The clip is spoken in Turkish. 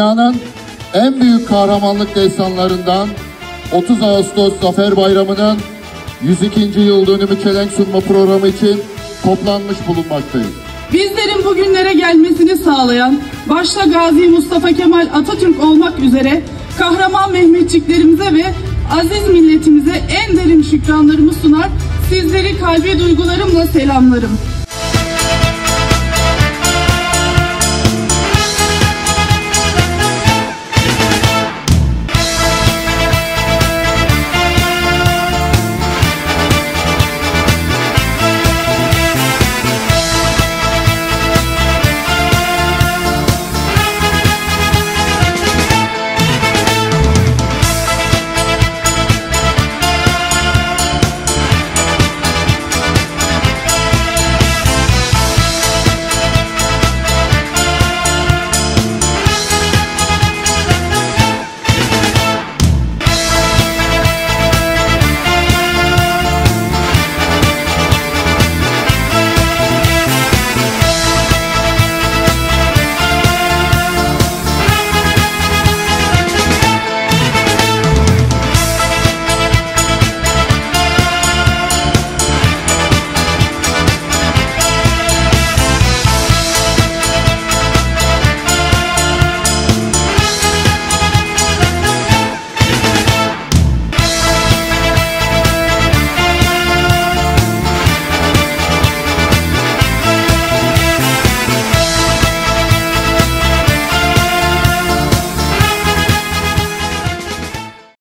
dünyanın en büyük kahramanlık destanlarından 30 Ağustos Zafer Bayramı'nın 102. yıl dönümü çelenk sunma programı için toplanmış bulunmaktayız. Bizlerin bugünlere gelmesini sağlayan, başta Gazi Mustafa Kemal Atatürk olmak üzere kahraman Mehmetçiklerimize ve aziz milletimize en derin şükranlarımı sunar, sizleri kalbi duygularımla selamlarım.